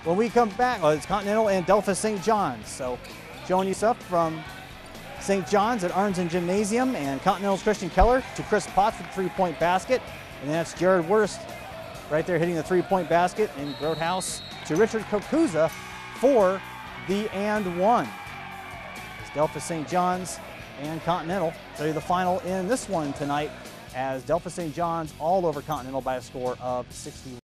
When we come back, it's Continental and Delphos St. John's. So showing you stuff from St. John's at Arnzen Gymnasium, and Continental's Christian Keller to Chris Potts with the three-point basket. And that's Jared Wurst right there hitting the three-point basket, and Grotehouse to Richard Kokuza for the and one. It's Delphos St. John's and Continental. Tell you the final in this one tonight, as Delphos St. John's all over Continental by a score of 61.